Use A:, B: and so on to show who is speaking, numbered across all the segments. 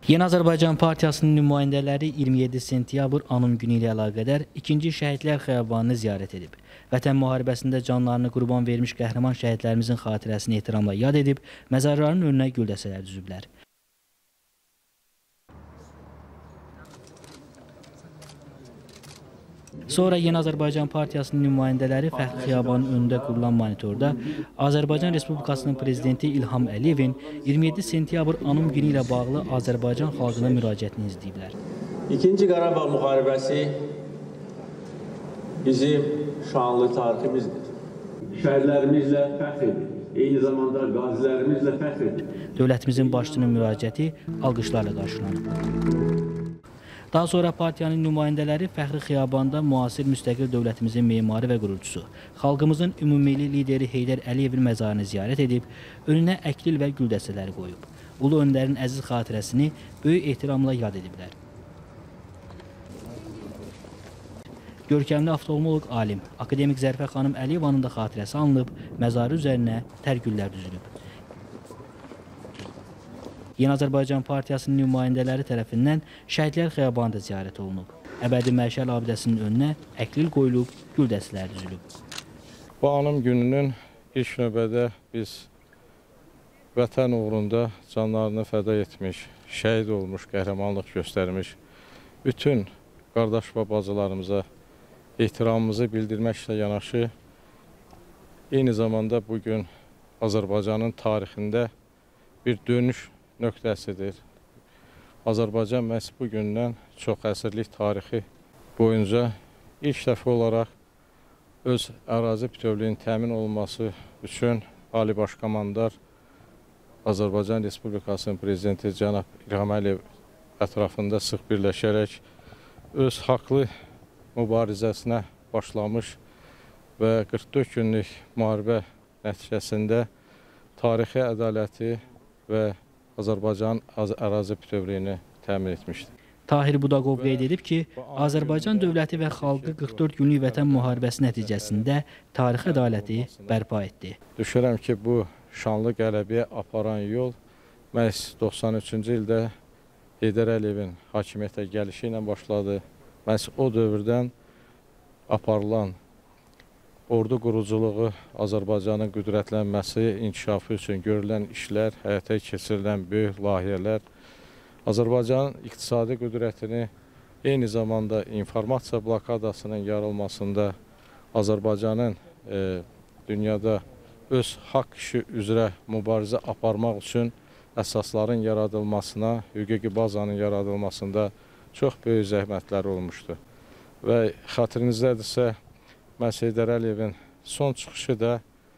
A: Yeni Azərbaycan Partiyasının nümayəndələri 27 sentyabr anım günü ilə əlaqədar 2-ci Şəhidlər Xiyabanını ziyarət edib. Vətən müharibəsində canlarını qurban vermiş qəhrəman şəhidlərimizin xatirəsini ehtiramla yad edib, məzarların önünə güldəstələr düzüblər. Sonra Yeni Azərbaycan Partiyasının nümayəndələri Fəxri Xiyabanın önündə qurulan monitorda Azərbaycan Respublikasının Prezidenti İlham Əliyevin 27 sentyabr anım günü ilə bağlı Azərbaycan xalqına müraciətini izləyiblər.
B: İkinci Qarabağ müharibəsi bizim şanlı tariximizdir. Şəhidlərimizlə fəxr edir, eyni zamanda qazilərimizlə fəxr edir.
A: Dövlətimizin başçının müraciəti alqışlarla qarşılanıb. Daha sonra partiyanın nümayəndələri Fəxri Xiyabanda müasir müstəqil dövlətimizin memarı və qurucusu, xalqımızın ümumilli lideri Heydər Əliyevin məzarını ziyarət edib, önünə əklil və güldəstələri qoyub. Ulu öndərin əziz xatirəsini böyük ehtiramla yad ediblər. Görkəmli oftalmoloq alim, akademik Zərfə xanım Əliyevanın da xatirəsi alınıb, məzarı üzərinə tərgüllər düzülüb. Yeni Azərbaycan Partiyasının nümayəndələri tərəfindən Şəhidlər Xiyabanı da ziyarət olunub. Əbədi Məşəl abidəsinin önünə əklil qoyulub, güldəstələr düzülüb.
C: Bu anım gününün ilk növbədə biz vətən uğrunda canlarını fəda etmiş, şəhid olmuş, qəhrəmanlıq göstərmiş bütün qardaş və bacılarımıza ehtiramımızı bildirməklə yanaşı, eyni zamanda bugün Azərbaycanın tarixində bir dönüş nöqtəsidir. Azərbaycan məhz bu gündən çox əsrlik tarixi boyunca ilk dəfə olaraq öz ərazi bütövlüyünün təmin olunması üçün Ali Baş Komandar Azərbaycan Respublikasının Prezidenti cənab İlham Əliyev ətrafında sıx birləşərək öz haqlı mübarizəsinə başlamış və 44 günlük müharibə nəticəsində tarixi ədaləti və Azərbaycan ərazi bütövlüyünü təmin etmişdir.
A: Tahir Budaqov qeyd edib ki, Azərbaycan dövləti və xalqı 44 günlük vətən müharibəsi nəticəsində tarixi ədaləti bərpa etdi.
C: Düşünürəm ki, bu şanlı qələbəyə aparan yol məhz 93-cü ildə Heydər Əliyevin hakimiyyətə gəlişi ilə başladı. Məhz o dövrdən aparılan ordu quruculuğu, Azərbaycanın qüdrətlənməsi, inkişafı üçün görülən işlər, həyata keçirilən böyük layihələr, Azərbaycanın iqtisadi qüdrətini, eyni zamanda informasiya blokadasının yarılmasında, Azərbaycanın dünyada öz haqq işi üzrə mübarizə aparmaq üçün əsasların yaradılmasına, hüquqi bazanın yaradılmasında çox böyük zəhmətlər olmuşdu. Və xatirinizdədirsə, məhz Heydər Əliyevin son çıxışı da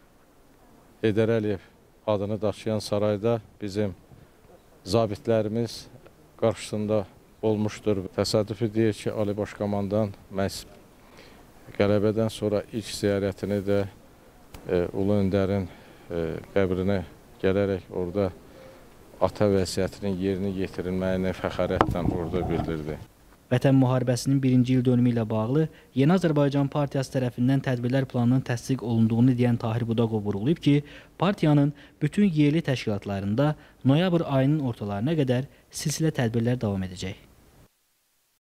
C: Heydər Əliyev adını daşıyan sarayda bizim zabitlərimiz qarşısında olmuşdur. Təsadüfi deyir ki, Ali Baş Komandan məhz qələbədən sonra ilk ziyarətini də Ulu Öndərin qəbrinə gələrək orada ata vəsiyyətinin yerinə yetirilməyini fəxarətlə orada bildirdi.
A: Vətən müharibəsinin 1-ci il dönümü ilə bağlı Yeni Azərbaycan Partiyası tərəfindən tədbirlər planının təsdiq olunduğunu deyən Tahir Budaqov vurğulayıb ki, partiyanın bütün yerli təşkilatlarında noyabr ayının ortalarına qədər silsilə tədbirlər davam edəcək.